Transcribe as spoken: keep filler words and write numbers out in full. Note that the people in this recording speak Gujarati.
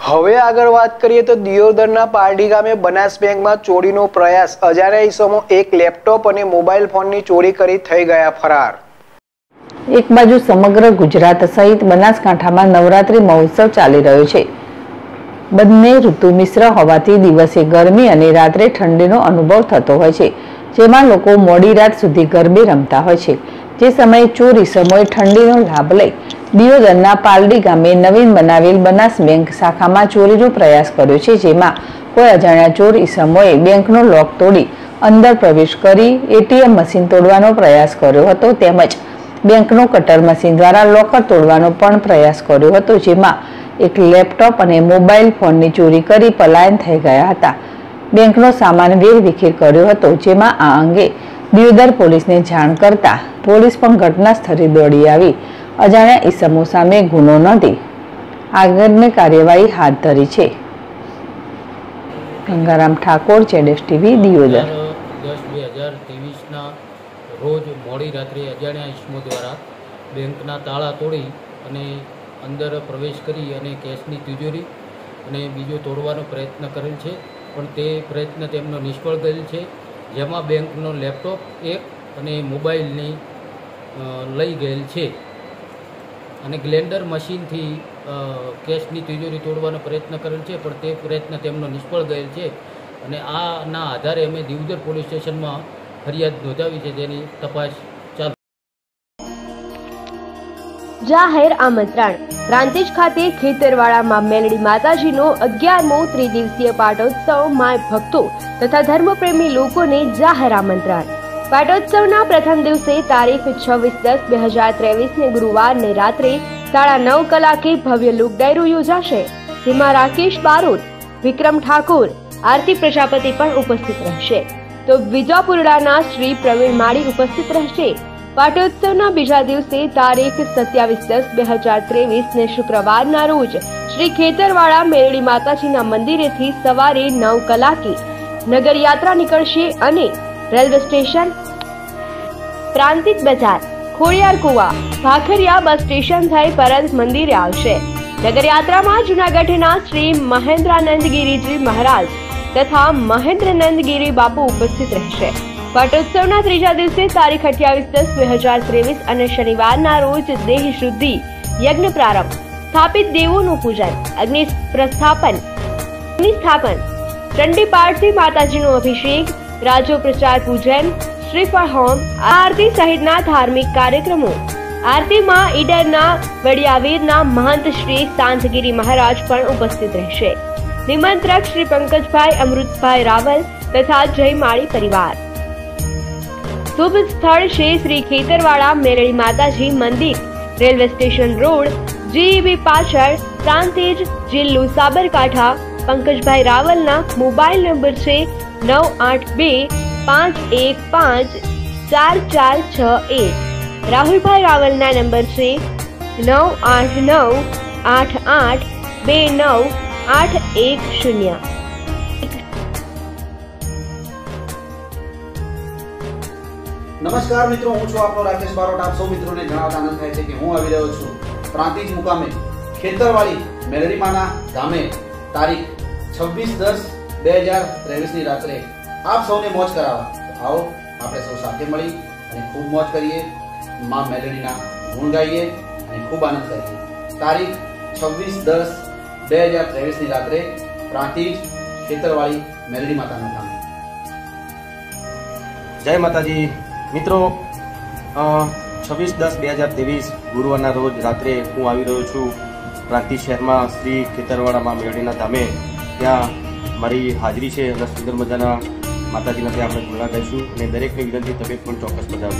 હવે આગળ વાત કરીએ તો દિયોદરના પારડી ગામે બનાસ બેંકમાં ચોરીનો પ્રયાસ। અજાણ્યા ઈસમો એક લેપટોપ અને મોબાઈલ ફોનની ચોરી કરી થઈ ગયા ફરાર। એક બાજુ સમગ્ર ગુજરાત સહિત બનાસકાંઠામાં નવરાત્રી મહોત્સવ ચાલી રહ્યો છે। બંને ઋતુ મિશ્ર હોવાથી દિવસે ગરમી અને રાત્રે ઠંડીનો અનુભવ થતો હોય છે, જેમાં લોકો મોડી રાત સુધી ગરબે રમતા હોય છે। જે સમયે ચોર ઈસમોએ ઠંડીનો લાભ લઈ દિયોદરના પારડી ગામે નવીન બનાવેલ બનાસ બેંક શાખામાં ચોરીનો પ્રયાસ કર્યો છે, જેમાં કોઈ અજાણ્યા ચોર ઈસમોએ બેંકનો લોક તોડી અંદર પ્રવેશ કરી એટીએમ મશીન તોડવાનો પ્રયાસ કર્યો હતો, તેમજ બેંકનો કટર મશીન દ્વારા લોકર તોડવાનો પણ પ્રયાસ કર્યો હતો, જેમાં એક લેપટોપ અને મોબાઈલ ફોનની ચોરી કરી પલાયન થઈ ગયા હતા। બેંકનો સામાન વેરવિખેર કર્યો હતો, જેમાં આ અંગે દિયોદર પોલીસને જાણ કરતા પોલીસ પણ ઘટના સ્થળે દોડી આવી અજાણ્યા ઈસમો સામે ગુનો નોંધી આગળની કાર્યવાહી હાથ ધરી છે। ગંગારામ ઠાકોર, જેડેશ ટીવી, દિયોદર। દસ બે હજાર ત્રેવીસના રોજ મોડી રાત્રે અજાણ્યા ઈસમો દ્વારા બેંકના તાળા તોડી અને અંદર પ્રવેશ કરી અને કેશની તિજોરી અને બીજો તોડવાનો પ્રયત્ન કરેલ છે, પણ તે પ્રયત્ન તેમનો નિષ્ફળ ગયેલ છે, જેમાં બેંકનો લેપટોપ એક અને મોબાઈલની લઈ ગયેલ છે અને ગ્લેન્ડર મશીનથી કેશની તિજોરી તોડવાનો પ્રયત્ન કરેલ છે, પણ તે પ્રયત્ન તેમનો નિષ્ફળ ગયેલ છે અને આના આધારે અમે દિયોદર પોલીસ સ્ટેશનમાં ફરિયાદ નોંધાવી છે, જેની તપાસ ચાલુ। જાહેર આમંત્રણ। પ્રાંતિજ ખાતે ખેતરવાડામાં મેલડી માતાજીનો અગિયારમો ત્રિદિવસીય પાટોત્સવ માય ભક્તો તથા ધર્મપ્રેમી લોકોને જાહેર આમંત્રણ। પાટોત્સવના પ્રથમ દિવસે તારીખ છવ્વીસ દસ બે હજાર ત્રેવીસ ને ગુરુવારને રાત્રે સાડા નવ કલાકે ભવ્ય લોક ડાયરો યોજાશે, જેમાં રાકેશ બારોટ, વિક્રમ ઠાકોર, આરતી પ્રજાપતિ પણ ઉપસ્થિત રહેશે, તો વિજાપુરડાના શ્રી પ્રવીણ માળી ઉપસ્થિત રહેશે। પાટોત્સવના બીજા દિવસે તારીખ સત્યાવીસ દસ બે હજાર ત્રેવીસ ને શુક્રવારના રોજ શ્રી ખેતરવાડા મેરડી માતાજીના મંદિરેથી સવારે નવ કલાકે નગર યાત્રા નીકળશે અને રેલવે સ્ટેશન, પ્રાંતિજ બજાર, ખોડિયાર કુવા, ભાખરિયા બસ સ્ટેશન થઈ પરત મંદિરે આવશે। નગર યાત્રામાં જૂનાગઢના શ્રી મહેન્દ્રાનંદગીરીજી મહારાજ તથા મહેન્દ્રનંદગીરી બાપુ ઉપસ્થિત રહેશે। પાટોત્સવના ત્રીજા દિવસે તારીખ અઠ્યાવીસ દસ બે હજાર ત્રેવીસ અને શનિવારના રોજ દેહ શુદ્ધિ યજ્ઞ પ્રારંભ, સ્થાપિત દેવોનું પૂજન, અગ્નિ પ્રસ્થાપન, અગ્નિ સ્થાપન, ચંડી પાઠથી માતાજીનો અભિષેક, રાજો પ્રચાર પૂજન, શ્રીફળ હોમ, આરતી સહિતના ધાર્મિક કાર્યક્રમો। આરતીમાં ઈડરના વડિયાવીરના મહંત શ્રી શાંતગીરી મહારાજ પણ ઉપસ્થિત રહેશે। નિમંત્રક શ્રી પંકજભાઈ અમૃતભાઈ રાવલ તથા જય માળી પરિવાર। શુભ સ્થળ છે શ્રી ખેતરવાડા મેરડી માતાજી મંદિર, રેલવે સ્ટેશન રોડ, જીઈબી પાછળ, પ્રાંતિજ, જિલ્લો સાબરકાંઠા। પંકજભાઈ રાવલના મોબાઈલ નંબર છે નવ આઠ બે પાંચ એક પાંચ ચાર ચાર છ એક। રાહુલભાઈ રાવલના નંબર છે નવ આઠ નવ આઠ આઠ બે નવ આઠ એક શૂન્ય। નમસ્કાર મિત્રો, હું છું આપનો રાકેશ બારોટ। આપ સૌ મિત્રોને જણાવતા આનંદ થાય છે કે હું આવી રહ્યો છું પ્રાંતિજ મુકામે ખેતરવાડી મેલડીમાના ગામે તારીખ છવ્વીસ દસ બે હજાર ત્રેવીસ ની રાત્રે આપ સૌને મોજ કરાવવા। આવો આપણે સૌ સાથે મળી અને ખૂબ મોજ કરીએ, માં મેલડીના ગુણ ગાઈએ અને ખૂબ આનંદ કરીએ। તારીખ છવ્વીસ દસ બે હજાર ત્રેવીસ ની રાત્રે પ્રાંતિજ ખેતરવાડી મેલડી માતાના ગામે। જય માતાજી મિત્રો, છવ્વીસ દસ બે હજાર ત્રેવીસ ગુરુવારના રોજ રાત્રે હું આવી રહ્યો છું પ્રાંતિજ શહેરમાં શ્રી ખેતરવાડામાં મેળડીના ધામે। ત્યાં મારી હાજરી છે અને સુંદર મજાના માતાજીના ત્યાં આપણે ગુણગાન ગાઈશું અને દરેકની વિનંતી તબિયત પણ ચોક્કસ બજાવશું।